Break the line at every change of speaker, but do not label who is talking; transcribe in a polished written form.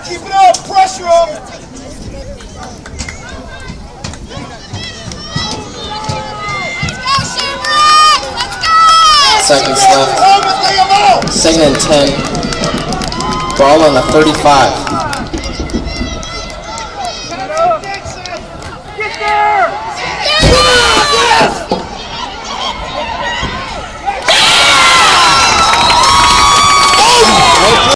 Keep it up. Pressure up.
Seconds left. Second and 10. Ball on the 35.